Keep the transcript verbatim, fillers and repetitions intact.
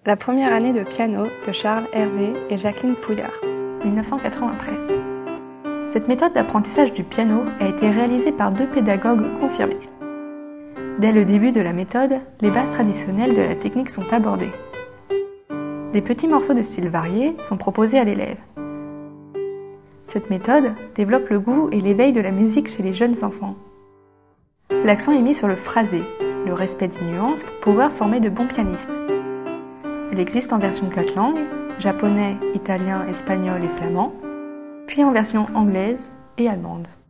La première année de piano de Charles Hervé et Jacqueline Pouillard, mille neuf cent quatre-vingt-treize. Cette méthode d'apprentissage du piano a été réalisée par deux pédagogues confirmés. Dès le début de la méthode, les bases traditionnelles de la technique sont abordées. Des petits morceaux de styles variés sont proposés à l'élève. Cette méthode développe le goût et l'éveil de la musique chez les jeunes enfants. L'accent est mis sur le phrasé, le respect des nuances pour pouvoir former de bons pianistes. Elle existe en version quatre langues, japonais, italien, espagnol et flamand, puis en version anglaise et allemande.